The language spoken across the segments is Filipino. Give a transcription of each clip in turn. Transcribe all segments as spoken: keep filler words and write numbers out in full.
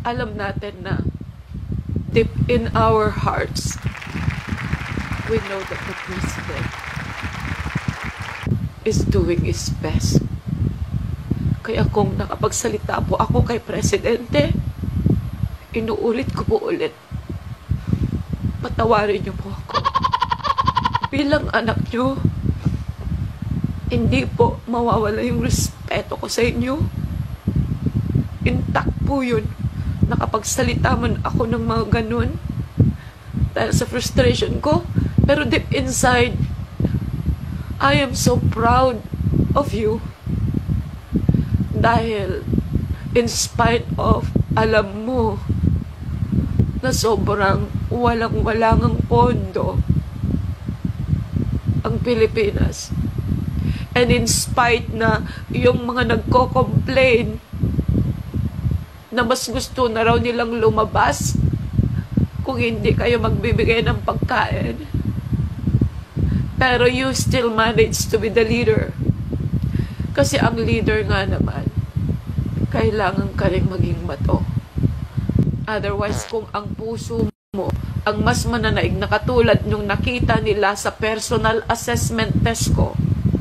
alam natin na deep in our hearts, we know that the President is doing his best. Kaya kung nakapagsalita po ako kay Presidente, inuulit ko po ulit, patawarin niyo po ako. Bilang anak niyo, hindi po mawawala yung respeto ko sa inyo. Intact po yun. Nakapagsalita man ako ng mga ganun dahil sa frustration ko. Pero deep inside, I am so proud of you. Dahil in spite of, alam mo na sobrang walang-walangang pondo ang Pilipinas. And in spite na yung mga nagko-complain na mas gusto na raw nilang lumabas kung hindi kayo magbibigay ng pagkain. Pero you still manage to be the leader. Kasi ang leader nga naman, kailangan ka rin maging mato. Otherwise, kung ang puso mo ang mas mananaig na katulad nung nakita nila sa personal assessment test ko,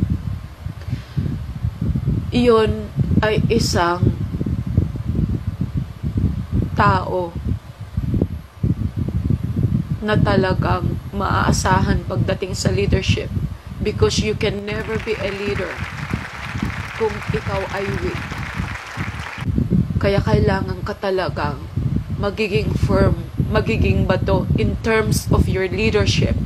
iyon ay isang tao na talagang maaasahan pagdating sa leadership, because you can never be a leader kung ikaw ay weak. Kaya kailangan ka talagang magiging firm, magiging bato in terms of your leadership.